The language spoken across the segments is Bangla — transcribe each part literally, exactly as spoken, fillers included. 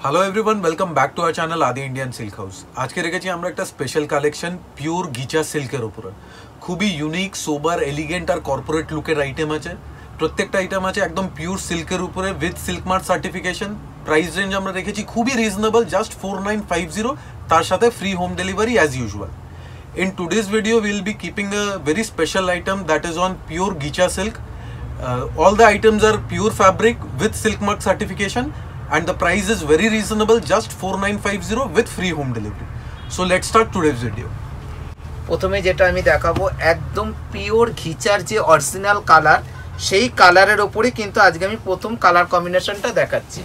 Hello everyone, welcome back to our channel Adi Indian Silk House. आज के रेखेছি আমরা একটা স্পেশাল কালেকশন পিওর গিচা সিল্কের উপরে। খুবই ইউনিক, সোবার, এলিগেন্ট আর কর্পোরেট লুকের আইটেম আছে। প্রত্যেকটা আইটেম আছে একদম পিওর সিল্কের উপরে with silk mark certification. Price range আমরা রেখেছি খুবই reasonable, just four nine five zero, তার সাথে free home delivery as usual. In today's video we will be keeping a very special item that is on pure Gicha silk. Uh, all the items are pure fabric with silk mark certification and the price is very reasonable, just four nine five zero with free home delivery. So let's start today's video. প্রথমে যেটা আমি দেখাবো একদম পিওর ঘিচার যে অরিজিনাল কালার, সেই কালারের উপরে কিন্তু আজকে আমি প্রথম কালার কম্বিনেশনটা দেখাচ্ছি।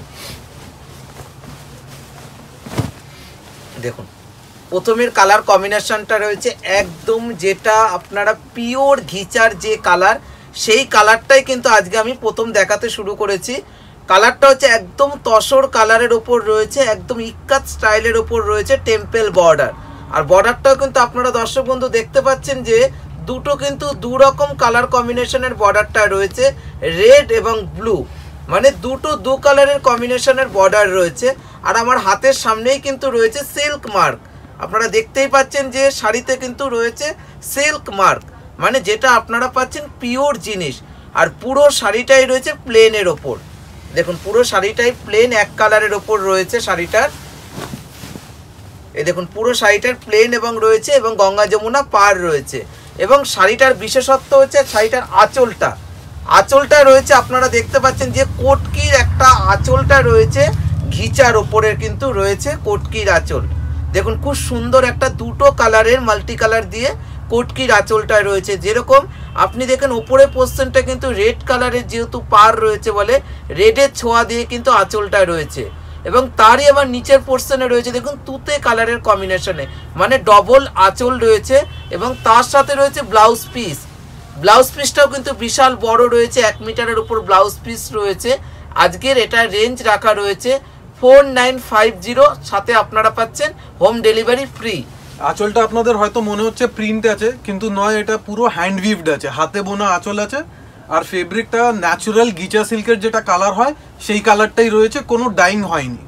দেখুন প্রথমের কালার কম্বিনেশনটা রয়েছে একদম যেটা আপনারা পিওর ঘিচার যে কালার, সেই কালারটাই কিন্তু আজকে আমি প্রথম দেখাতে শুরু করেছি। কালারটা হচ্ছে একদম তসর কালারের ওপর রয়েছে, একদম ইক্কাত স্টাইলের ওপর রয়েছে টেম্পল বর্ডার। আর বর্ডারটাও কিন্তু আপনারা দর্শক বন্ধু দেখতে পাচ্ছেন যে দুটো কিন্তু দু রকম কালার কম্বিনেশনের বর্ডারটা রয়েছে, রেড এবং ব্লু, মানে দুটো দু কালারের কম্বিনেশনের বর্ডার রয়েছে। আর আমার হাতের সামনেই কিন্তু রয়েছে সিল্ক মার্ক, আপনারা দেখতেই পাচ্ছেন যে শাড়িতে কিন্তু রয়েছে সিল্ক মার্ক, মানে যেটা আপনারা পাচ্ছেন পিওর জিনিস। আর পুরো শাড়িটাই রয়েছে প্লেনের ওপর। দেখুন পুরো শাড়িটাই প্লেন এক কালারের ওপর রয়েছে শাড়িটার। এই দেখুন পুরো শাড়িটার প্লেন এবং রয়েছে এবং গঙ্গা যমুনা পার রয়েছে। এবং শাড়িটার বিশেষত্ব হচ্ছে শাড়িটার আঁচলটা আঁচলটা রয়েছে আপনারা দেখতে পাচ্ছেন যে কোটকির একটা আঁচলটা রয়েছে, ঘিচার ওপরের কিন্তু রয়েছে কোটকির আঁচল। দেখুন খুব সুন্দর একটা দুটো কালারের মাল্টি কালার দিয়ে কোটকির আঁচলটা রয়েছে। যেরকম আপনি দেখেন ওপরে পোর্শনটা কিন্তু রেড কালারের, যেহেতু পার রয়েছে বলে রেডের ছোঁয়া দিয়ে কিন্তু আঁচলটা রয়েছে। এবং তারই আবার নিচের পোর্শনে রয়েছে দেখুন তুতে কালারের কম্বিনেশনে, মানে ডবল আঁচল রয়েছে। এবং তার সাথে রয়েছে ব্লাউজ পিস, ব্লাউজ পিসটাও কিন্তু বিশাল বড় রয়েছে, এক মিটারের উপর ব্লাউজ পিস রয়েছে। আজকের এটা রেঞ্জ রাখা রয়েছে ফোর নাইন ফাইভ জিরো, সাথে আপনারা পাচ্ছেন হোম ডেলিভারি ফ্রি। আঁচলটা আপনাদের হয়তো মনে হচ্ছে প্রিন্ট আছে, কিন্তু নয়, এটা পুরো হ্যান্ড উইভড আছে, হাতে বোনা আঁচল আছে। আর ফেব্রিকটা ন্যাচারাল গিচা সিল্কের যেটা কালার হয় সেই কালারটাই রয়েছে, কোনো ডাইং হয়নি।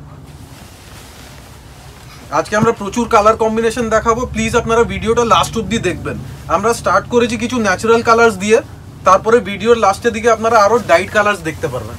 আজকে আমরা প্রচুর কালার কম্বিনেশন দেখাবো, প্লিজ আপনারা ভিডিওটা লাস্ট অবধি দেখবেন। আমরা স্টার্ট করেছি কিছু ন্যাচারাল কালার্স দিয়ে, তারপরে ভিডিওর লাস্টের দিকে আপনারা আরো ডাইট কালার্স দেখতে পারবেন।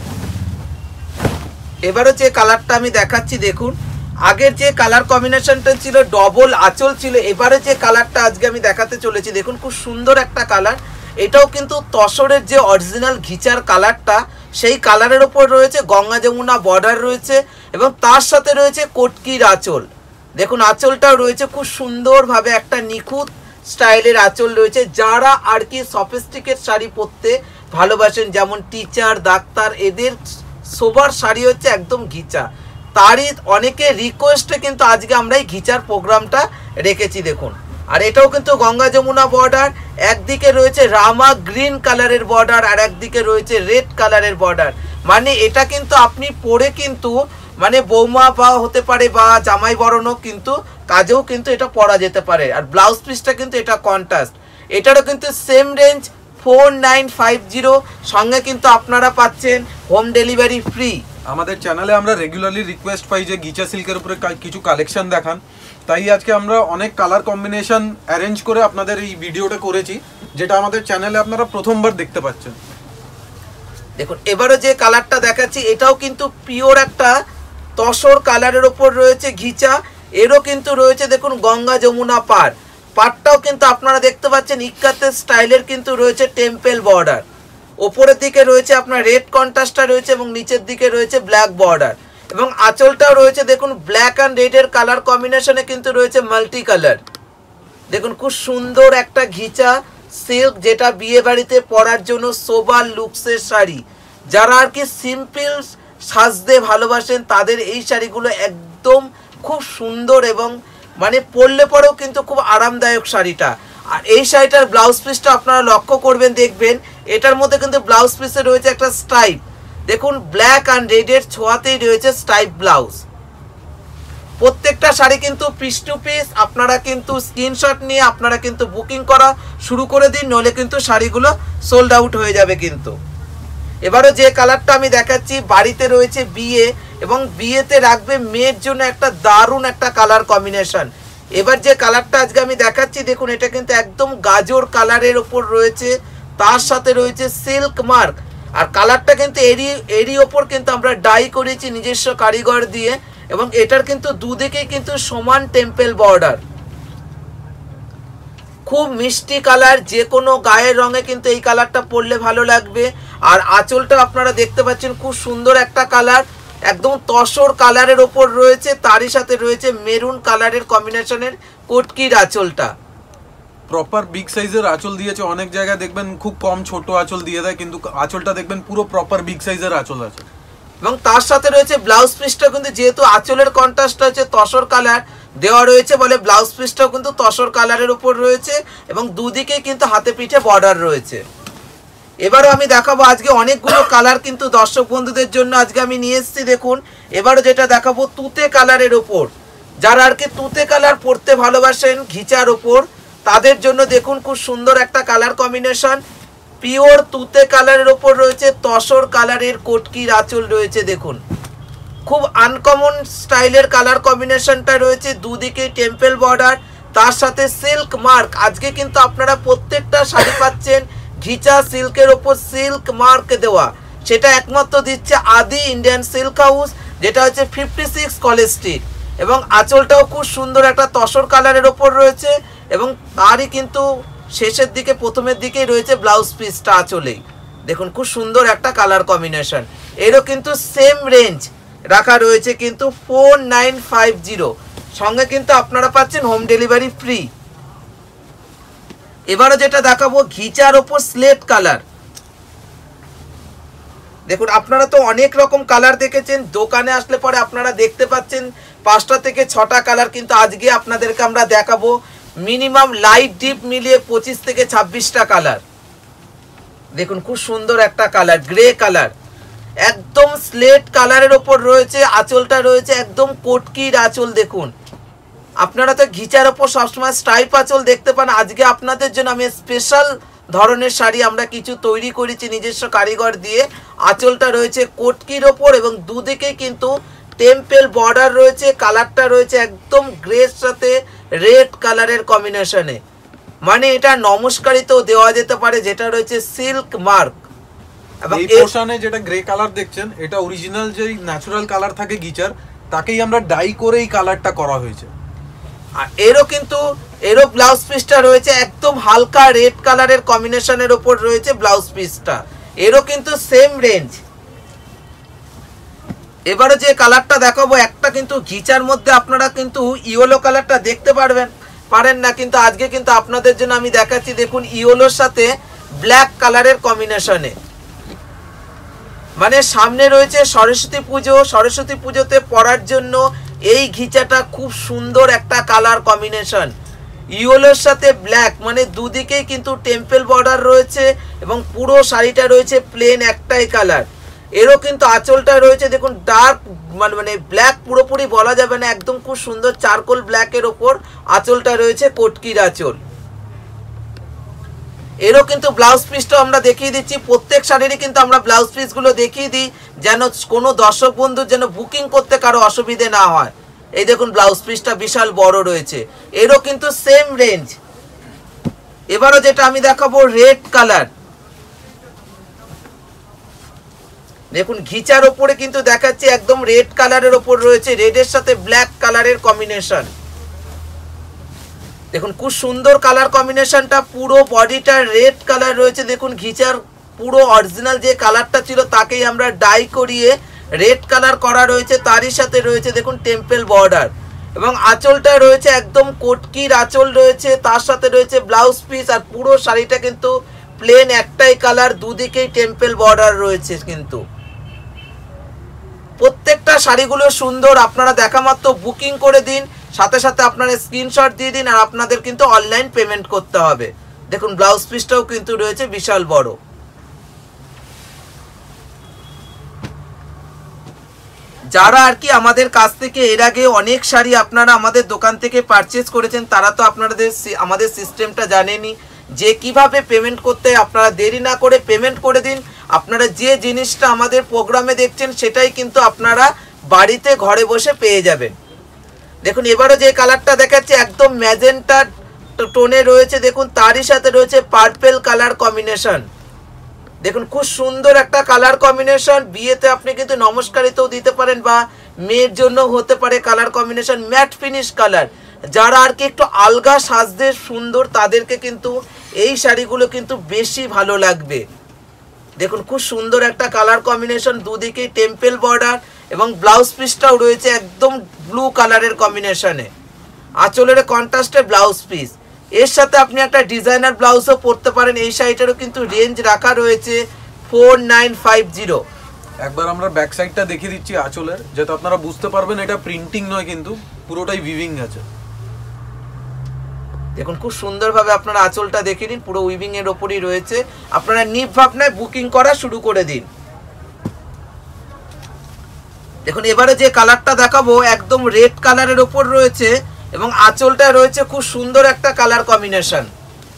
এবারে যে কালারটা আমি দেখাচ্ছি দেখুন, আগের যে কালার কম্বিনেশনটা ছিল ডবল আঁচল ছিল, এবারে যে কালারটা আজকে আমি দেখাতে চলেছি দেখুন খুব সুন্দর একটা কালার। এটাও কিন্তু তসরের যে অরিজিনাল ঘিচার কালারটা, সেই কালারের ওপর রয়েছে গঙ্গা যমুনা বর্ডার রয়েছে এবং তার সাথে রয়েছে কোটকির আঁচল। দেখুন আঁচলটাও রয়েছে খুব সুন্দরভাবে একটা নিখুঁত স্টাইলের আঁচল রয়েছে। যারা আর কি সফিস্টিকেট শাড়ি পরতে ভালোবাসেন, যেমন টিচার, ডাক্তার, এদের সোবার শাড়ি হচ্ছে একদম ঘিচা, তারই অনেকে রিকোয়েস্টে কিন্তু আজকে আমরা এই ঘিচার প্রোগ্রামটা রেখেছি দেখুন। আর এটাও কিন্তু গঙ্গা যমুনা বর্ডার, একদিকে রয়েছে রামা গ্রিন কালারের বর্ডার আর একদিকে রয়েছে রেড কালারের বর্ডার। মানে এটা কিন্তু আপনি পরে কিন্তু মানে বৌমা বা হতে পারে বা জামাই বরণও কিন্তু কাজেও কিন্তু এটা পরা যেতে পারে। আর ব্লাউজ পিসটা কিন্তু এটা কন্ট্রাস্ট, এটারও কিন্তু same range four nine five zero, সঙ্গে কিন্তু আপনারা পাচ্ছেন হোম ডেলিভারি ফ্রি। আমাদের চ্যানেলে আমরা রেগুলারলি রিকোয়েস্ট পাই যে গিচা সিল্কের উপরে কিছু কালেকশন দেখান, তাই আজকে আমরা অনেক কালার কম্বিনেশন অ্যারেঞ্জ করে আপনাদের এই ভিডিওটা করেছি, যেটা আমাদের চ্যানেলে আপনারা প্রথমবার দেখতে পাচ্ছেন। দেখুন এবারে যে কালারটা দেখাচ্ছি এটাও কিন্তু পিওর একটা তসর কালারের ওপর রয়েছে ঘিচা, এরও কিন্তু রয়েছে দেখুন গঙ্গা যমুনা পার। পাটটাও কিন্তু আপনারা দেখতে পাচ্ছেন ইক্কাতের স্টাইলের কিন্তু রয়েছে টেম্পল বর্ডার, ওপরের দিকে রয়েছে আপনার রেড কন্ট্রাস্টটা রয়েছে এবং নিচের দিকে রয়েছে ব্ল্যাক বর্ডার। এবং আঁচলটাও রয়েছে দেখুন ব্ল্যাক অ্যান্ড রেডের কালার কম্বিনেশনে কিন্তু রয়েছে মাল্টি কালার। দেখুন খুব সুন্দর একটা ঘিচা সিল্ক, যেটা বিয়ে বাড়িতে পরার জন্য সোবার লুকসের শাড়ি। যারা আর কি সিম্পল সাজতে ভালোবাসেন তাদের এই শাড়িগুলো একদম খুব সুন্দর এবং মানে পরলে পরেও কিন্তু খুব আরামদায়ক শাড়িটা। আর এই শাড়িটার ব্লাউজ পিসটা আপনারা লক্ষ্য করবেন, দেখবেন এটার মধ্যে কিন্তু ব্লাউজ পিসে রয়েছে একটা স্ট্রাইপ। দেখুন ব্ল্যাক অ্যান্ড রেডের ছোঁয়াতেই রয়েছে স্ট্রাইপ ব্লাউজ। প্রত্যেকটা শাড়ি কিন্তু পিস টু পিস, আপনারা কিন্তু স্ক্রিনশট নিয়ে আপনারা কিন্তু বুকিং করা শুরু করে দিন, নইলে কিন্তু শাড়িগুলো সোল্ড আউট হয়ে যাবে কিন্তু। এবারও যে কালারটা আমি দেখাচ্ছি বাড়িতে রয়েছে বিয়ে এবং বিয়েতে রাখবে মেয়ের জন্য একটা দারুণ একটা কালার কম্বিনেশন। এবার যে কালারটা আজকে আমি দেখাচ্ছি দেখুন, এটা কিন্তু একদম গাজর কালারের ওপর রয়েছে, তার সাথে রয়েছে সিল্ক মার্ক। আর কালারটা কিন্তু এরই এরই ওপর কিন্তু আমরা ডাই করেছি নিজস্ব কারিগর দিয়ে এবং এটার কিন্তু দুদিকেই কিন্তু সমান টেম্পল বর্ডার। খুব মিষ্টি কালার, যে কোনো গায়ের রঙে কিন্তু এই কালারটা পরলে ভালো লাগবে। আর আঁচলটা আপনারা দেখতে পাচ্ছেন খুব সুন্দর একটা কালার, একদম তসর কালারের ওপর রয়েছে, তারই সাথে রয়েছে মেরুন কালারের কম্বিনেশনের কটকির আঁচলটা। প্রপার বিগ সাইজের আঁচল দিয়েছে, অনেক জায়গায় দেখবেন খুব কম ছোট আঁচল দিয়ে দেয়, কিন্তু আঁচলটা দেখবেন পুরো প্রপার বিগ সাইজের আঁচল আছে। এবং তার সাথে রয়েছে ব্লাউজ পিসটা কিন্তু যেহেতু আঁচলের কন্ট্রাস্টটা হচ্ছে তসর কালার দেওয়া রয়েছে বলে ব্লাউজ পিসটাও কিন্তু তসর কালারের উপর রয়েছে এবং দুদিকে কিন্তু হাতে পিঠে বর্ডার রয়েছে। এবারও আমি দেখাবো আজকে অনেকগুলো কালার কিন্তু দর্শক বন্ধুদের জন্য আজকে আমি নিয়ে এসেছি। দেখুন এবারও যেটা দেখাবো তুতে কালারের ওপর, যারা আর কি তুতে কালার পরতে ভালোবাসেন ঘিচার ওপর, তাদের জন্য দেখুন খুব সুন্দর একটা কালার কম্বিনেশন। পিওর তুতে কালারের ওপর রয়েছে তসর কালারের কটকির আঁচল রয়েছে। দেখুন খুব আনকমন স্টাইলের কালার কম্বিনেশনটা রয়েছে, দুদিকে টেম্পল বর্ডার, তার সাথে সিল্ক মার্ক। আজকে কিন্তু আপনারা প্রত্যেকটা শাড়ি পাচ্ছেন ঘিচা সিল্কের ওপর সিল্ক মার্ক দেওয়া, সেটা একমাত্র দিচ্ছে আদি ইন্ডিয়ান সিল্ক হাউস, যেটা হচ্ছে ফিফটি সিক্স কলেজ স্ট্রিট। এবং আঁচলটাও খুব সুন্দর একটা তসর কালারের ওপর রয়েছে এবং তারই কিন্তু শেষের দিকে প্রথমের দিকেই রয়েছে ব্লাউজ পিসটা আঁচলেই। দেখুন খুব সুন্দর একটা কালার কম্বিনেশন। এরও কিন্তু সেম রেঞ্জ রাখা রয়েছে কিন্তু ফোর নাইন ফাইভ জিরো, সঙ্গে কিন্তু আপনারা পাচ্ছেন হোম ডেলিভারি ফ্রি। এবারে যেটা দেখাবো ঘিচার ওপর স্লেট কালার। দেখুন আপনারা তো অনেক রকম কালার দেখেছেন, দোকানে আসলে পরে আপনারা দেখতে পাচ্ছেন পাঁচটা থেকে ছটা কালার, কিন্তু আজকে আপনাদেরকে আমরা দেখাবো মিনিমাম লাইট ডিপ মিলিয়ে পঁচিশ থেকে ছাব্বিশটা কালার। দেখুন খুব সুন্দর একটা কালার, গ্রে কালার, একদম স্লেট কালারের ওপর রয়েছে, আঁচলটা রয়েছে একদম কটকির আঁচল। দেখুন আপনারা তো ঘিচার ওপর সবসময় স্ট্রাইপ আঁচল দেখতে পান, আজকে আপনাদের জন্য আমি স্পেশাল ধরনের শাড়ি আমরা কিছু তৈরি করেছি নিজস্ব কারিগর দিয়ে। আঁচলটা রয়েছে কটকির ওপর এবং দুদিকে কিন্তু টেম্পল বর্ডার রয়েছে, কালারটা রয়েছে একদম গ্রের সাথে রেড কালারের কম্বিনেশনে, মানে এটা নমস্কারিতেও দেওয়া যেতে পারে, যেটা রয়েছে সিল্ক মার্ক। এবং এই পোর্শনে যেটা গ্রে কালার দেখছেন এটা অরিজিনাল যে ন্যাচারাল কালার থাকে ঘিচার, তাকেই আমরা ডাই করে এই কালারটা করা হয়েছে। আর এরও কিন্তু এরও ব্লাউজ পিসটা রয়েছে একদম হালকা রেড কালারের কম্বিনেশনের ওপর রয়েছে ব্লাউজ পিসটা, এরও কিন্তু সেম রেঞ্জ। এবারে যে কালারটা দেখাবো একটা কিন্তু ঘিচার মধ্যে আপনারা কিন্তু ইয়েলো কালারটা দেখতে পারবেন পারেন না, কিন্তু আজকে কিন্তু আপনাদের জন্য আমি দেখাচ্ছি। দেখুন ইয়েলোর সাথে ব্ল্যাক কালারের কম্বিনেশনে, মানে সামনে রয়েছে সরস্বতী পুজো, সরস্বতী পুজোতে পরার জন্য এই ঘিচাটা খুব সুন্দর একটা কালার কম্বিনেশন। ইয়েলোর সাথে ব্ল্যাক, মানে দুদিকেই কিন্তু টেম্পল বর্ডার রয়েছে এবং পুরো শাড়িটা রয়েছে প্লেন একটাই কালার। এরও কিন্তু আঁচলটা রয়েছে দেখুন ডার্ক, মানে ব্ল্যাক পুরোপুরি বলা যাবে না, একদম খুব সুন্দর চারকোল ব্ল্যাকের ওপর আঁচলটা রয়েছে কটকির আঁচল। এরও কিন্তু ব্লাউজ পিসটা আমরা দেখিয়ে দিচ্ছি, প্রত্যেক শাড়িরই কিন্তু আমরা ব্লাউজ পিসগুলো দেখিয়ে দিই যেন কোনো দর্শক বন্ধুর যেন বুকিং করতে কারো অসুবিধে না হয়। এই দেখুন ব্লাউজ পিসটা বিশাল বড় রয়েছে, এরও কিন্তু সেম রেঞ্জ। এবারও যেটা আমি দেখাবো রেড কালার, দেখুন ঘিচার ওপরে কিন্তু দেখাচ্ছি একদম রেড কালারের ওপর রয়েছে, রেডের সাথে ব্ল্যাক কালারের কম্বিনেশন। দেখুন খুব সুন্দর কালার কম্বিনেশনটা, পুরো বডিটা রেড কালার রয়েছে। দেখুন ঘিচার পুরো অরিজিনাল যে কালারটা ছিল তাকেই আমরা ডাই করিয়ে রেড কালার করা রয়েছে, তারই সাথে রয়েছে দেখুন টেম্পল বর্ডার এবং আঁচলটা রয়েছে একদম কটকির আঁচল রয়েছে, তার সাথে রয়েছে ব্লাউজ পিস। আর পুরো শাড়িটা কিন্তু প্লেন একটাই কালার, দুদিকেই টেম্পল বর্ডার রয়েছে। কিন্তু প্রত্যেকটা শাড়িগুলো সুন্দর, আপনারা দেখা মাত্র বুকিং করে দিন, সাথে সাথে আপনারা স্ক্রিনশট দিয়ে দিন আর আপনাদের কিন্তু অনলাইন পেমেন্ট করতে হবে। দেখুন ব্লাউজ পিসটাও কিন্তু রয়েছে বিশাল বড়। যারা আর কি আমাদের কাছ থেকে এর আগে অনেক শাড়ি আপনারা আমাদের দোকান থেকে পারচেজ করেছেন তারা তো আপনাদের আমাদের সিস্টেমটা জানেনই যে কিভাবে পেমেন্ট করতে, আপনারা দেরি না করে পেমেন্ট করে দিন আপনারা যে জিনিসটা আমাদের প্রোগ্রামে দেখছেন সেটাই কিন্তু আপনারা বাড়িতে ঘরে বসে পেয়ে যাবেন। দেখুন এবারে যে কালারটা দেখাচ্ছে একদম ম্যাজেন্টা টোনে রয়েছে, দেখুন তারই সাথে রয়েছে পার্পেল কালার কম্বিনেশন। দেখুন খুব সুন্দর একটা কালার কম্বিনেশন, বিয়েতে আপনি কিন্তু নমস্কারিতেও দিতে পারেন বা মেয়ের জন্য হতে পারে colour combination, matte finish colour. যারা আর কি একটু আলগা সাজতে সুন্দর তাদেরকে কিন্তু এই শাড়িগুলো কিন্তু বেশি ভালো লাগবে। দেখুন খুব সুন্দর একটা কালার কম্বিনেশন, দুদিকেই টেম্পল বর্ডার এবং ব্লাউজ পিসটাও রয়েছে একদম ব্লু কালারের কম্বিনেশনে, আঁচলের কন্ট্রাস্টে ব্লাউজ পিস। এর সাথে আপনি একটা ডিজাইনার ব্লাউজও পরতে পারেন। এই শাড়িটারও কিন্তু রেঞ্জ রাখা রয়েছে ফোর নাইন ফাইভ জিরো। একবার আমরা ব্যাক সাইডটা দেখিয়ে দিচ্ছি আঁচলের, যাতে আপনারা বুঝতে পারবেন এটা প্রিন্টিং নয়, কিন্তু পুরোটাই উইভিং আছে। দেখুন খুব সুন্দরভাবে আপনারা আঁচলটা দেখে নিন, পুরো উইভিং এর ওপরই রয়েছে। আপনারা নির্ভাবনায় বুকিং করা শুরু করে দিন। দেখুন এবারে যে কালারটা দেখাবো একদম রেড কালারের ওপর রয়েছে এবং আঁচলটা রয়েছে খুব সুন্দর একটা কালার কম্বিনেশন।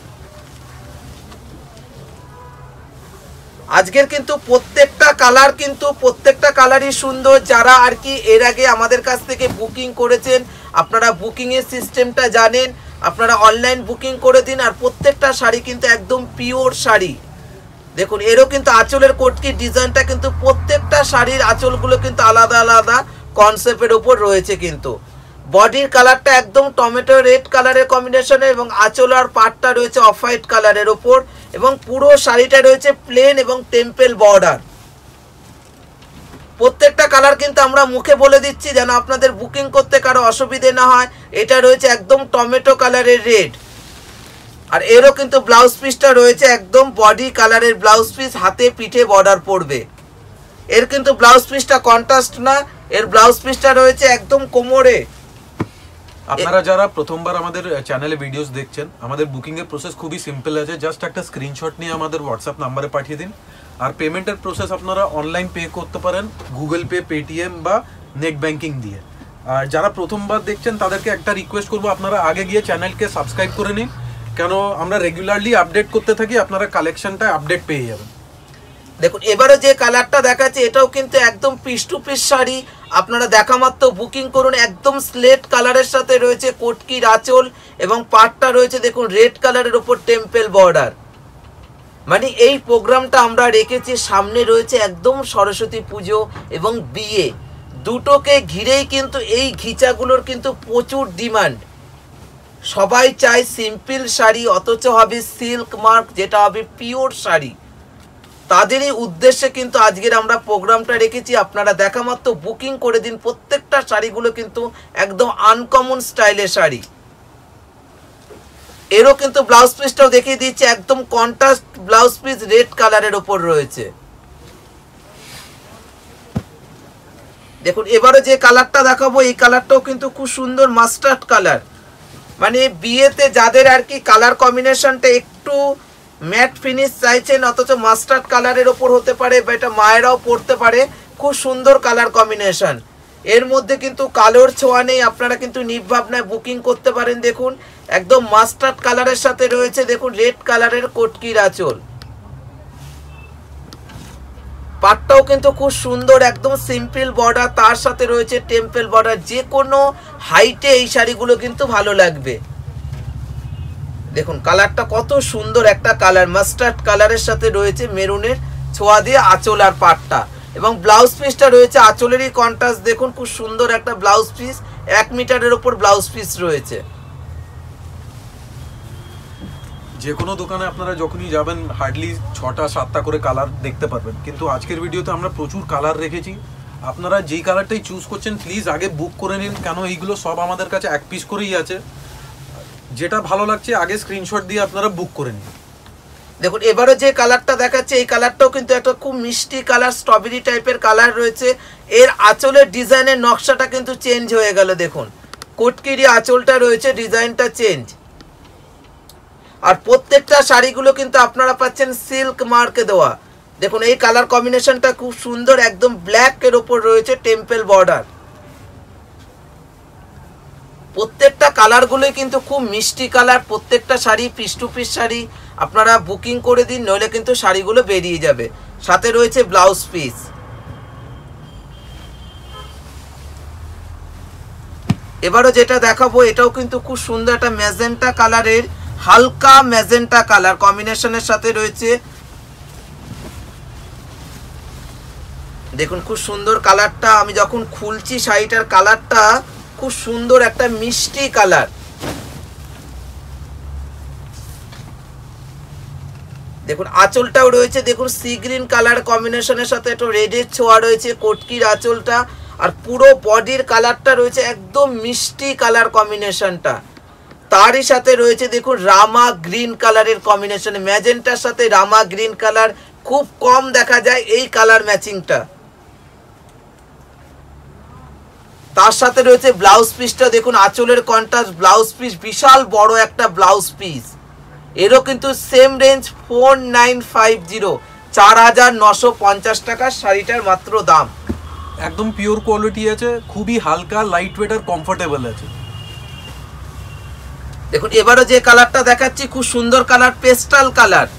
আজকের কিন্তু প্রত্যেকটা কালার কিন্তু প্রত্যেকটা কালারই সুন্দর। যারা আর কি এর আগে আমাদের কাছ থেকে বুকিং করেছেন আপনারা বুকিং এর সিস্টেমটা জানেন, আপনারা অনলাইন বুকিং করে দিন। আর প্রত্যেকটা শাড়ি কিন্তু একদম পিওর শাড়ি। দেখুন এরও কিন্তু আঁচলের কোটকি ডিজাইনটা কিন্তু প্রত্যেকটা শাড়ির আঁচলগুলো কিন্তু আলাদা আলাদা কনসেপ্টের ওপর রয়েছে। কিন্তু বডির কালারটা একদম টমেটো রেড কালারের কম্বিনেশনে এবং আঁচল আর পাটটা রয়েছে অফ হোয়াইট কালারের ওপর এবং পুরো শাড়িটা রয়েছে প্লেন এবং টেম্পল বর্ডার। প্রত্যেকটা কালার কিন্তু আমরা মুখে বলে দিচ্ছি যেন আপনাদের বুকিং করতে কারো অসুবিধে না হয়। এটা রয়েছে একদম টমেটো কালারের রেড, আর এরও কিন্তু ব্লাউজ পিসটা রয়েছে একদম বডি কালারের ব্লাউজ পিস, হাতে পিঠে বর্ডার পড়বে। এর কিন্তু ব্লাউজ পিসটা কন্ট্রাস্ট না, এর ব্লাউজ পিসটা রয়েছে একদম কোমরে। আপনারা যারা প্রথমবার আমাদের চ্যানেলে ভিডিওস দেখছেন, আমাদের বুকিং এর প্রসেস খুবই সিম্পল আছে। জাস্ট একটা স্ক্রিনশট নিয়ে আমাদের হোয়াটসঅ্যাপ নাম্বারে পাঠিয়ে দিন। আর পেমেন্টের প্রসেস আপনারা অনলাইন পে করতে পারেন গুগল পে, পেটিএম বা নেট ব্যাংকিং দিয়ে। আর যারা প্রথমবার দেখছেন তাদেরকে একটা রিকোয়েস্ট করবো, আপনারা আগে গিয়ে চ্যানেলকে সাবস্ক্রাইব করে নিন, কেন আমরা রেগুলারলি আপডেট করতে থাকি, আপনারা কালেকশনটা আপডেট পেয়ে যাবেন। দেখুন এবারে যে কালারটা দেখাচ্ছে এটাও কিন্তু একদম পিস টু পিস শাড়ি। আপনারা দেখা মাত্র বুকিং করুন। একদম স্লেট কালারের সাথে রয়েছে কোটকির আঁচল এবং পাটটা রয়েছে দেখুন রেড কালারের উপর টেম্পল বর্ডার। মানে এই প্রোগ্রামটা আমরা রেখেছি, সামনে রয়েছে একদম সরস্বতী পুজো এবং বিয়ে, দুটোকে ঘিরেই কিন্তু এই ঘিচাগুলোর কিন্তু প্রচুর ডিমান্ড। সবাই চায় সিম্পল শাড়ি অথচ হবে সিল্ক মার্ক, যেটা হবে পিওর শাড়ি। তাদেরই উদ্দেশ্যে কিন্তু আজকের আমরা প্রোগ্রামটা রেখেছি। আপনারা দেখা মাত্র বুকিং করে দিন। প্রত্যেকটা শাড়িগুলো কিন্তু একদম আনকমন স্টাইলের শাড়ি। এরও কিন্তু ব্লাউজ পিসটাও দেখিয়ে দিচ্ছে, একদম কন্ট্রাস্ট ব্লাউজ পিস রেড কালারের ওপর রয়েছে। দেখুন এবারে যে কালারটা দেখাবো এই কালারটাও কিন্তু খুব সুন্দর মাস্টার্ড কালার। মানে বিয়েতে যাদের আর কি কালার কম্বিনেশনটা একটু ম্যাট ফিনিশ চাইছেন অথচ মাস্টার্ড কালারের ওপর হতে পারে বা এটা মায়েরাও পরতে পারে, খুব সুন্দর কালার কম্বিনেশন। এর মধ্যে কিন্তু কালোর ছোঁয়া নেই, আপনারা কিন্তু নির্ভাবনায় বুকিং করতে পারেন। দেখুন একদম মাস্টার্ড কালারের সাথে রয়েছে দেখুন রেড কালারের কোটকির আঁচল, পাটটাও কিন্তু খুব সুন্দর একদম সিম্পল বর্ডার, তার সাথে রয়েছে টেম্পল বর্ডার। যে কোনো হাইটে এই শাড়িগুলো কিন্তু ভালো লাগবে। দেখুন কালারটা কত সুন্দর একটা কালার, মাস্টার্ড কালারের সাথে রয়েছে মেরুনের ছোঁয়া দিয়ে আঁচল আর পাটটা এবং ব্লাউজ পিসটা রয়েছে আঁচলেরই কন্ট্রাস্ট। দেখুন খুব সুন্দর একটা ব্লাউজ পিস, এক মিটারের ওপর ব্লাউজ পিস রয়েছে। যে কোনো দোকানে আপনারা যখনই যাবেন হার্ডলি ছটা সাতটা করে কালার দেখতে পারবেন, কিন্তু আজকের ভিডিওতে আমরা প্রচুর কালার রেখেছি। আপনারা যেই কালারটাই চুজ করছেন প্লিজ আগে বুক করে নিন, কেন এইগুলো সব আমাদের কাছে এক পিস করেই আছে। যেটা ভালো লাগছে আগে স্ক্রিনশট দিয়ে আপনারা বুক করে নিন। দেখুন এবারে যে কালারটা দেখাচ্ছে এই কালারটাও কিন্তু একটা খুব মিষ্টি কালার, স্ট্রবেরি টাইপের কালার রয়েছে। এর আঁচলের ডিজাইনের নকশাটা কিন্তু চেঞ্জ হয়ে গেল। দেখুন কোটকিরি আঁচলটা রয়েছে, ডিজাইনটা চেঞ্জ। আর প্রত্যেকটা শাড়িগুলো কিন্তু আপনারা পাচ্ছেন সিল্ক মার্কে দেওয়া। দেখুন এই কালার কম্বিনেশনটা খুব সুন্দর, একদম ব্ল্যাক এর উপর রয়েছে টেম্পল বর্ডার। প্রত্যেকটা কালারগুলোই কিন্তু খুব মিষ্টি কালার। প্রত্যেকটা sari piece two piece sari, আপনারা বুকিং করে দিন, নইলে কিন্তু শাড়িগুলো বেরিয়ে যাবে। সাথে রয়েছে ব্লাউজ পিস। এবারও যেটা দেখাবো এটাও কিন্তু খুব সুন্দর একটা ম্যাজেন্টা কালারের, হালকা ম্যাজেন্টা কালার কম্বিনেশনের সাথে রয়েছে। দেখুন খুব সুন্দর কালারটা, আমি যখন খুলছি শাড়িটার কালারটা খুব সুন্দর একটা মিষ্টি কালার। দেখুন আঁচলটাও রয়েছে, দেখুন সি গ্রিন কালার কম্বিনেশনের সাথে একটু রেডের ছোঁয়া রয়েছে কোটকির আঁচলটা, আর পুরো বডির কালারটা রয়েছে একদম মিষ্টি কালার কম্বিনেশনটা। তারই সাথে রয়েছে দেখুন রামা গ্রিন কালারের কম্বিনেশন, ম্যাজেন্টার সাথে রামা গ্রিন কালার খুব কম দেখা যায় এই কালার ম্যাচিংটা। তার সাথে রয়েছে ব্লাউজ পিসটা, দেখুন আঁচলের কন্ট্রাস্ট ব্লাউজ পিস, বিশাল বড় একটা ব্লাউজ পিস। এরও কিন্তু same range four nine five zero, চার হাজার নশো পঞ্চাশ টাকার শাড়িটার মাত্র দাম। একদম পিওর কোয়ালিটি আছে, খুবই হালকা, লাইট ওয়েট আর কমফোর্টেবল আছে। দেখুন এবারও যে কালারটা দেখাচ্ছি খুব সুন্দর কালার, পেস্টাল কালার।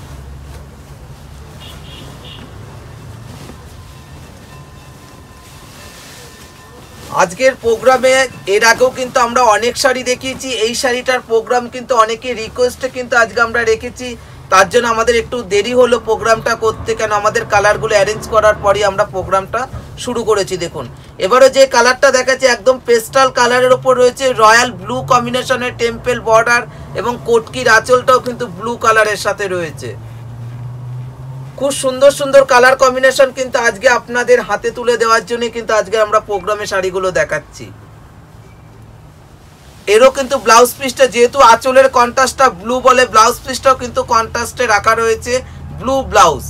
আজকের প্রোগ্রামে এর আগেও কিন্তু আমরা অনেক শাড়ি দেখিয়েছি, এই শাড়িটার প্রোগ্রাম কিন্তু অনেকে রিকোয়েস্টে কিন্তু আজকে আমরা রেখেছি, তার জন্য আমাদের একটু দেরি হলো প্রোগ্রামটা করতে, কেন আমাদের কালারগুলো অ্যারেঞ্জ করার পরই আমরা প্রোগ্রামটা শুরু করেছি। দেখুন এবারে যে কালারটা দেখাচ্ছি একদম পেস্টাল কালারের ওপর রয়েছে রয়্যাল ব্লু কম্বিনেশনের টেম্পল বর্ডার, এবং কোটকির আঁচলটাও কিন্তু ব্লু কালারের সাথে রয়েছে। খুব সুন্দর সুন্দর কালার কম্বিনেশন কিন্তু আজকে আপনাদের হাতে তুলে দেওয়ার জন্য কিন্তু আজকে আমরা প্রোগ্রামে শাড়িগুলো দেখাচ্ছি। এরও কিন্তু ব্লাউজ পিসটা, যেহেতু আঁচলের কন্ট্রাস্টটা ব্লু বলে, ব্লাউজ পিসটাও কিন্তু কন্ট্রাস্টে রাখা রয়েছে ব্লু ব্লাউজ।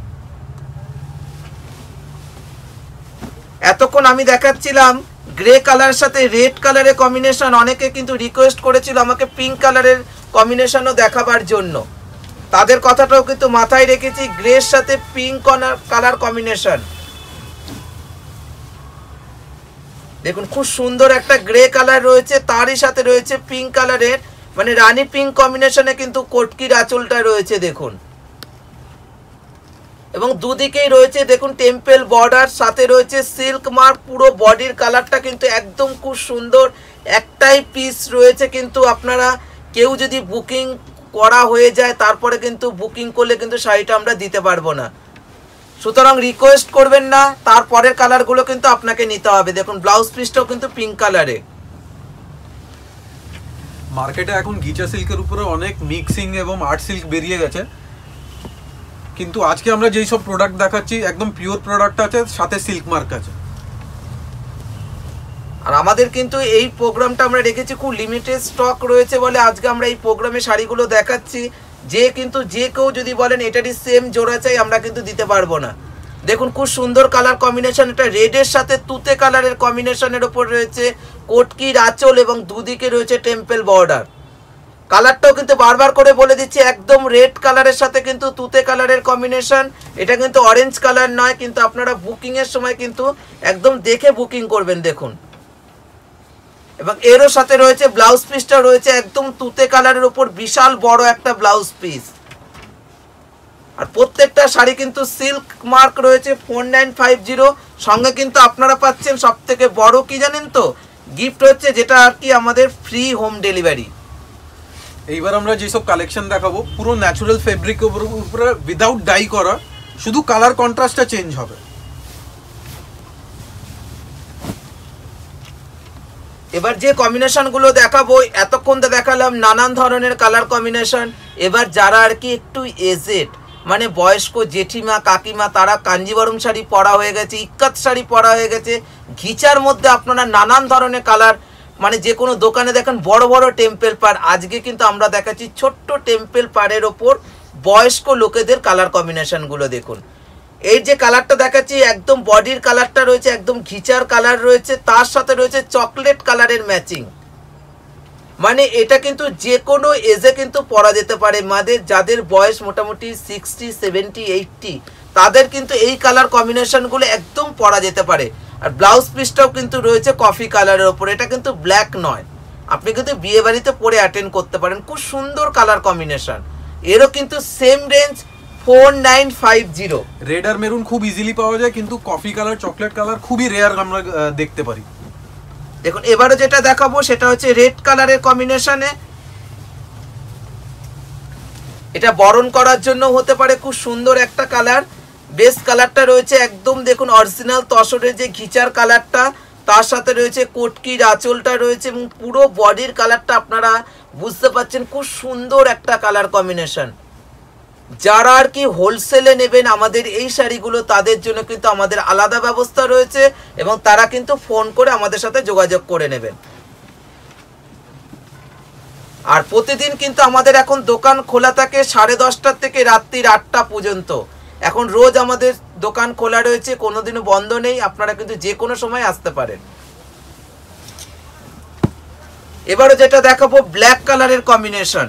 এতক্ষণ আমি দেখাচ্ছিলাম গ্রে কালারের সাথে রেড কালারের কম্বিনেশন, অনেকে কিন্তু রিকোয়েস্ট করেছিল আমাকে পিঙ্ক কালারের কম্বিনেশনও দেখাবার জন্য, তাদের কথাটাও কিন্তু মাথায় রেখেছি, গ্রের সাথে পিঙ্ক কালার কম্বিনেশন। দেখুন খুব সুন্দর একটা গ্রে কালার রয়েছে, তারই সাথে রয়েছে পিঙ্ক কালারের, মানে রানী পিঙ্ক কম্বিনেশনে কিন্তু কোটকির আঁচলটা রয়েছে দেখুন, এবং দুদিকেই রয়েছে দেখুন টেম্পল বর্ডার, সাথে রয়েছে সিল্ক মার্ক। পুরো বডির কালারটা কিন্তু একদম খুব সুন্দর, একটাই পিস রয়েছে, কিন্তু আপনারা কেউ যদি বুকিং করা হয়ে যায় তারপরে কিন্তু বুকিং করলে কিন্তু শাড়িটা আমরা দিতে পারবো না, সুতরাং রিকোয়েস্ট করবেন না, তারপরের কালারগুলো কিন্তু আপনাকে নিতে হবে। দেখুন ব্লাউজ পিসটাও কিন্তু পিঙ্ক কালারে। মার্কেটে এখন গিচা সিল্কের উপরে অনেক মিক্সিং এবং আর্ট সিল্ক বেরিয়ে গেছে, কিন্তু আজকে আমরা যেই সব প্রোডাক্ট দেখাচ্ছি একদম পিওর প্রোডাক্ট আছে, সাথে সিল্ক মার্ক আছে। আর আমাদের কিন্তু এই প্রোগ্রামটা আমরা রেখেছি খুব লিমিটেড স্টক রয়েছে বলে আজকে আমরা এই প্রোগ্রামে শাড়িগুলো দেখাচ্ছি, যে কিন্তু যে কেউ যদি বলেন এটারই সেম জোড়া চাই আমরা কিন্তু দিতে পারবো না। দেখুন খুব সুন্দর কালার কম্বিনেশন, এটা রেডের সাথে তুতে কালারের কম্বিনেশনের ওপর রয়েছে কোটকির আঁচল, এবং দুদিকে রয়েছে টেম্পল বর্ডার। কালারটাও কিন্তু বারবার করে বলে দিচ্ছি একদম রেড কালারের সাথে কিন্তু তুতে কালারের কম্বিনেশন, এটা কিন্তু অরেঞ্জ কালার নয়, কিন্তু আপনারা বুকিং এর সময় কিন্তু একদম দেখে বুকিং করবেন। দেখুন এবং এরও সাথে রয়েছে ব্লাউজ পিসটা রয়েছে একদম তুতে কালারের উপর, বিশাল বড় একটা ব্লাউজ পিস, আর প্রত্যেকটা শাড়ি কিন্তু সিল্ক মার্ক রয়েছে ফোর নাইন ফাইভ জিরো। সঙ্গে কিন্তু আপনারা পাচ্ছেন সব থেকে বড় কি জানেন তো, গিফট হচ্ছে, যেটা আর কি আমাদের ফ্রি হোম ডেলিভারি। এইবার আমরা যেসব কালেকশন দেখাবো পুরো ন্যাচারাল ফেব্রিক উপরে, উইদাউট ডাই করা, শুধু কালার কন্ট্রাস্টটা চেঞ্জ হবে। এবার যে কম্বিনেশনগুলো দেখাবো, এতক্ষণ তো দেখালাম নানান ধরনের কালার কম্বিনেশন, এবার যারা আর কি একটু এজেড মানে বয়স্ক জেঠিমা কাকিমা, তারা কাঞ্জিবরম শাড়ি পরা হয়ে গেছে, ইক্কাত শাড়ি পরা হয়ে গেছে, ঘিচার মধ্যে আপনারা নানান ধরনের কালার, মানে যে কোনো দোকানে দেখেন বড় বড় টেম্পল পাড়, আজকে কিন্তু আমরা দেখাচ্ছি ছোট্ট টেম্পল পাড়ের ওপর বয়স্ক লোকেদের কালার কম্বিনেশনগুলো। দেখুন এই যে কালারটা দেখাচ্ছি একদম বডির কালারটা রয়েছে একদম ঘিচার কালার রয়েছে, তার সাথে রয়েছে চকলেট কালারের ম্যাচিং, মানে এটা কিন্তু যে কোনো এজে কিন্তু পরা যেতে পারে, মাদের যাদের বয়স মোটামুটি সিক্সটি সেভেন্টি এইটটি তাদের কিন্তু এই কালার কম্বিনেশনগুলো একদম পরা যেতে পারে। আর ব্লাউজ পিসটাও কিন্তু রয়েছে কফি কালারের ওপর, এটা কিন্তু ব্ল্যাক নয়, আপনি কিন্তু বিয়ে বাড়িতে পরে অ্যাটেন্ড করতে পারেন, খুব সুন্দর কালার কম্বিনেশন। এরও কিন্তু same range four nine five zero. Red আর মেরুন খুব ইজিলি পাওয়া যায়, কিন্তু কফি কালার চকলেট কালার খুবই রেয়ার আমরা দেখতে পারি। দেখুন এবারে যেটা দেখাবো সেটা হচ্ছে রেড কালারের কম্বিনেশনে, এটা বরণ করার জন্য হতে পারে, খুব সুন্দর একটা কালার। বেস কালারটা রয়েছে একদম দেখুন অরিজিনাল তসরের যে ঘিচার কালারটা, তার সাথে রয়েছে কোটকির আঁচলটা রয়েছে এবং পুরো বডির কালারটা আপনারা বুঝতে পাচ্ছেন, খুব সুন্দর একটা কালার কম্বিনেশন। যারা আর কি হোলসেলে নেবেন আমাদের এই শাড়িগুলো, তাদের জন্য কিন্তু আমাদের আলাদা ব্যবস্থা রয়েছে এবং তারা কিন্তু ফোন করে আমাদের সাথে যোগাযোগ করে নেবেন। আর প্রতিদিন কিন্তু আমাদের এখন দোকান খোলা থাকে সাড়ে দশটার থেকে রাত্রির আটটা পর্যন্ত। এখন রোজ আমাদের দোকান খোলা রয়েছে, কোনোদিনও বন্ধ নেই, আপনারা কিন্তু যে কোনো সময় আসতে পারেন। এবারে যেটা দেখাবো ব্ল্যাক কালারের কম্বিনেশন।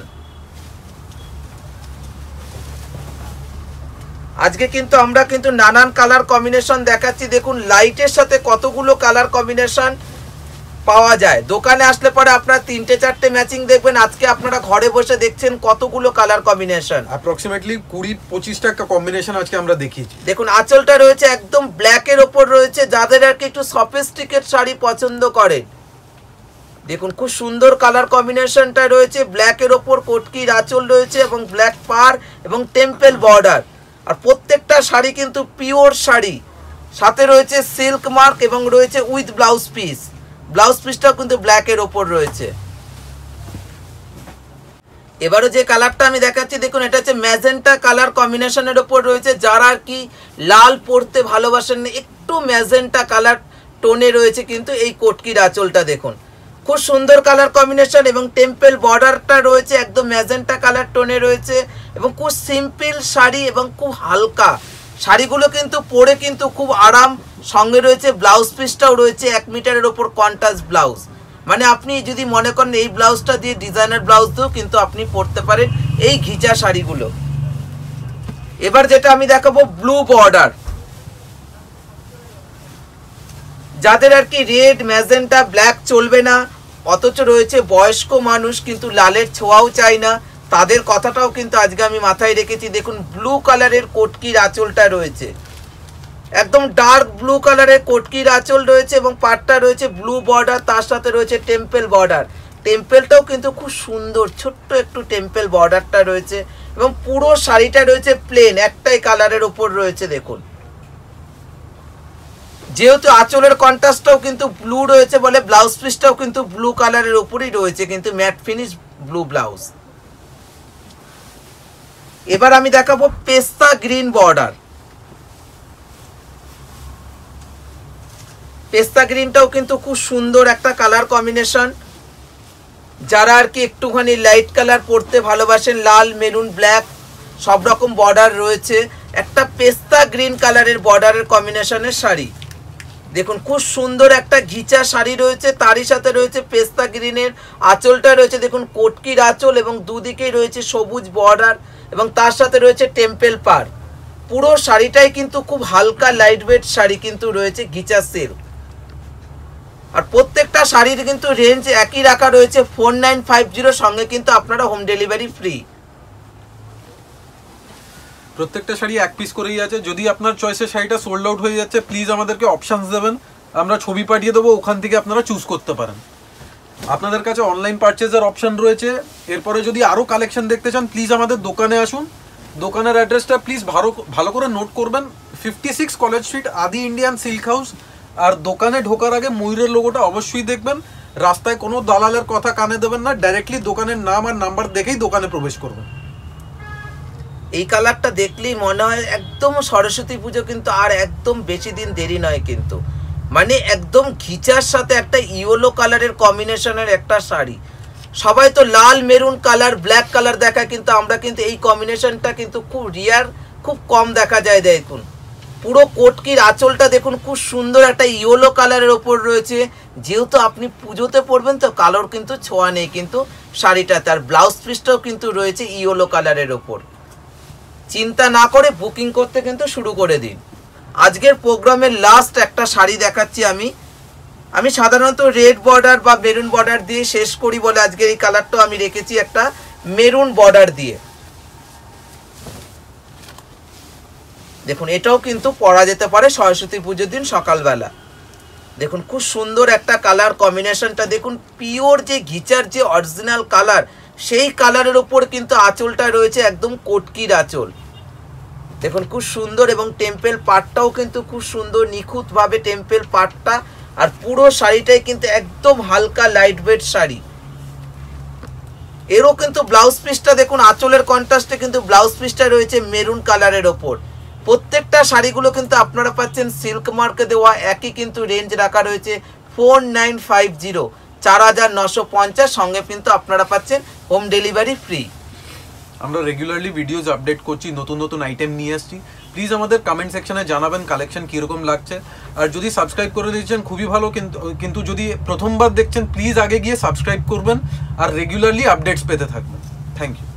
আজকে কিন্তু আমরা কিন্তু নানান কালার কম্বিনেশন দেখাচ্ছি। দেখুন লাইটের সাথে কতগুলো কালার কম্বিনেশন পাওয়া যায়। দোকানে আসলে পরে আপনারা তিনটে চারটে ম্যাচিং দেখবেন, আজকে আপনারা ঘরে বসে দেখছেন কতগুলো কালার কম্বিনেশন। অ্যাপ্রক্সিমেটলি কুড়ি পঁচিশটা একটা কম্বিনেশন আজকে আমরা দেখিয়েছি। দেখুন আঁচলটা রয়েছে একদম ব্ল্যাকের ওপর রয়েছে, যাদের আর কি একটু সফিস্টিকেট শাড়ি পছন্দ করেন। দেখুন খুব সুন্দর কালার কম্বিনেশনটা রয়েছে, ব্ল্যাকের ওপর কোটকির আঁচল রয়েছে এবং ব্ল্যাক পার এবং টেম্পল বর্ডার। আর প্রত্যেকটা শাড়ি কিন্তু পিওর শাড়ি, সাথে রয়েছে সিল্ক মার্ক এবং রয়েছে উইথ ব্লাউজ পিস। ব্লাউজ পিসটাও কিন্তু ব্ল্যাকের ওপর রয়েছে। এবারে যে কালারটা আমি দেখাচ্ছি দেখুন, এটা হচ্ছে ম্যাজেন্টা কালার কম্বিনেশনের ওপর রয়েছে। যারা আর কি লাল পরতে ভালোবাসেন না, একটু ম্যাজেন্টা কালার টোনে রয়েছে কিন্তু এই কোটকির আঁচলটা দেখুন, খুব সুন্দর কালার কম্বিনেশন এবং টেম্পল বর্ডারটা রয়েছে একদম ম্যাজেন্টা কালার টোনে রয়েছে এবং খুব সিম্পল শাড়ি এবং খুব হালকা শাড়িগুলো কিন্তু পরে কিন্তু খুব আরাম। সঙ্গে রয়েছে ব্লাউজ পিসটাও রয়েছে এক মিটারের ওপর কন্ট্রাস্ট ব্লাউজ, মানে আপনি যদি মনে করেন এই ব্লাউজটা দিয়ে ডিজাইনার ব্লাউজ দিয়েও কিন্তু আপনি পরতে পারেন এই ঘিচা শাড়িগুলো। এবার যেটা আমি দেখাবো ব্লু বর্ডার। যাদের আর কি রেড ম্যাজেন্টা ব্ল্যাক চলবে না, অথচ রয়েছে বয়স্ক মানুষ কিন্তু লালের ছোঁয়াও চায় না, তাদের কথাটাও কিন্তু আজকে আমি মাথায় রেখেছি। দেখুন ব্লু কালারের কোটকির আঁচলটা রয়েছে, একদম ডার্ক ব্লু কালারের কোটকির আঁচল রয়েছে এবং পাটটা রয়েছে ব্লু বর্ডার, তার সাথে রয়েছে টেম্পল বর্ডার। টেম্পলটাও কিন্তু খুব সুন্দর, ছোট্ট একটু টেম্পল বর্ডারটা রয়েছে এবং পুরো শাড়িটা রয়েছে প্লেন একটাই কালারের ওপর রয়েছে। দেখুন যেহেতু আঁচলের কন্ট্রাস্টটাও কিন্তু ব্লু রয়েছে বলে ব্লাউজ পিসটাও কিন্তু ব্লু কালারের উপরই রয়েছে, কিন্তু ম্যাট ফিনিশ ব্লু ব্লাউজ। এবার আমি দেখাবো পেস্তা গ্রিন বর্ডার। পেস্তা গ্রিনটাও কিন্তু খুব সুন্দর একটা কালার কম্বিনেশন। যারা আর কি একটুখানি লাইট কালার পরতে ভালোবাসেন, লাল মেরুন ব্ল্যাক সব রকম বর্ডার রয়েছে, একটা পেস্তা গ্রিন কালারের বর্ডারের কম্বিনেশনের শাড়ি। দেখুন খুব সুন্দর একটা ঘিচা শাড়ি রয়েছে, তারই সাথে রয়েছে পেস্তা গ্রিনের আঁচলটা রয়েছে। দেখুন কোটকির আঁচল এবং দুদিকেই রয়েছে সবুজ বর্ডার এবং তার সাথে রয়েছে টেম্পল পার। পুরো শাড়িটাই কিন্তু খুব হালকা লাইট ওয়েট শাড়ি কিন্তু রয়েছে ঘিচা সিল্ক। আর প্রত্যেকটা শাড়ির কিন্তু রেঞ্জ একই রাখা রয়েছে ফোর নাইন ফাইভ জিরো, সঙ্গে কিন্তু আপনারা হোম ডেলিভারি ফ্রি। প্রত্যেকটা শাড়ি এক পিস করেই আছে। যদি আপনার চয়েসের শাড়িটা সোল্ড আউট হয়ে যাচ্ছে, প্লিজ আমাদেরকে অপশানস দেবেন, আমরা ছবি পাঠিয়ে দেবো, ওখান থেকে আপনারা চুজ করতে পারেন। আপনাদের কাছে অনলাইন পারচেজের অপশান রয়েছে। এরপরে যদি আরও কালেকশন দেখতে চান, প্লিজ আমাদের দোকানে আসুন। দোকানের অ্যাড্রেসটা প্লিজ ভালো ভালো করে নোট করবেন, fifty six College Street, Adi Indian Silk House. আর দোকানে ঢোকার আগে ময়ূরের লোগোটা অবশ্যই দেখবেন। রাস্তায় কোনো দালালের কথা কানে দেবেন না, ডাইরেক্টলি দোকানের নাম আর নাম্বার দেখেই দোকানে প্রবেশ করবেন। এই কালারটা দেখলেই মনে হয় একদম সরস্বতী পুজো, কিন্তু আর একদম বেশি দিন দেরি নয় কিন্তু, মানে একদম ঘিচার সাথে একটা ইয়েলো কালারের কম্বিনেশনের একটা শাড়ি। সবাই তো লাল মেরুন কালার ব্ল্যাক কালার দেখায়, কিন্তু আমরা কিন্তু এই কম্বিনেশনটা কিন্তু খুব রিয়ার, খুব কম দেখা যায়। দেখুন পুরো কোটকির আঁচলটা দেখুন খুব সুন্দর একটা ইয়েলো কালারের ওপর রয়েছে। যেহেতু আপনি পুজোতে পরবেন তো কালোর কিন্তু ছোঁয়া নেই কিন্তু শাড়িটা, তার ব্লাউজ পিসটাও কিন্তু রয়েছে ইয়েলো কালারের ওপর। চিন্তা না করে বুকিং করতে কিন্তু শুরু করে দিন। আজকের প্রোগ্রামের লাস্ট একটা শাড়ি দেখাচ্ছি আমি আমি সাধারণত রেড বর্ডার বা মেরুন বর্ডার দিয়ে শেষ করি বলে আজকের এই কালারটাও আমি রেখেছি একটা মেরুন বর্ডার দিয়ে। দেখুন এটাও কিন্তু পরা যেতে পারে সরস্বতী পুজোর দিন সকালবেলা। দেখুন খুব সুন্দর একটা কালার কম্বিনেশনটা, দেখুন পিওর যে ঘিচার যে অরিজিনাল কালার সেই কালারের ওপর কিন্তু আঁচলটা রয়েছে একদম কটকির আঁচল। দেখুন খুব সুন্দর, এবং টেম্পেল পাটটাও কিন্তু খুব সুন্দর নিখুঁতভাবে টেম্পেল পাটটা, আর পুরো শাড়িটাই কিন্তু একদম হালকা লাইট ওয়েট শাড়ি। এরও কিন্তু ব্লাউজ পিসটা দেখুন আঁচলের কন্ট্রাস্টে কিন্তু ব্লাউজ পিসটা রয়েছে মেরুন কালারের ওপর। প্রত্যেকটা শাড়িগুলো কিন্তু আপনারা পাচ্ছেন সিল্ক মার্কে দেওয়া একই কিন্তু রেঞ্জ রাখা রয়েছে ফোর নাইন ফাইভ জিরো, চার হাজার নশো পঞ্চাশ, সঙ্গে কিন্তু আপনারা পাচ্ছেন হোম ডেলিভারি ফ্রি। আমরা রেগুলারলি ভিডিওস আপডেট করছি, নতুন নতুন আইটেম নিয়ে আসছি। প্লিজ আমাদের কমেন্ট সেকশনে জানাবেন কালেকশন কীরকম লাগছে। আর যদি সাবস্ক্রাইব করে দিয়েছেন খুবই ভালো, কিন্তু কিন্তু যদি প্রথমবার দেখছেন প্লিজ আগে গিয়ে সাবস্ক্রাইব করবেন আর রেগুলারলি আপডেটস পেতে থাকবেন। Thank you.